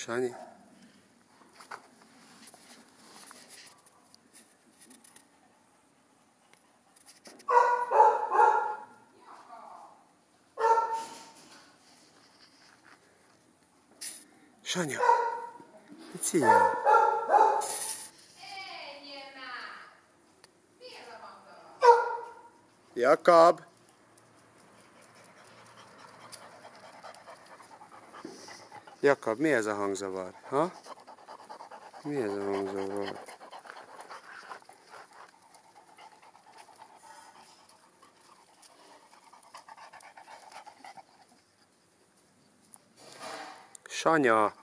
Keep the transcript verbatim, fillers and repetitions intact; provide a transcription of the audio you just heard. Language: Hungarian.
Sanyi? Sanya, mit csinál? Jakab! Jakab, mi ez a hangzavar? Ha? Mi ez a hangzavar? Sanya!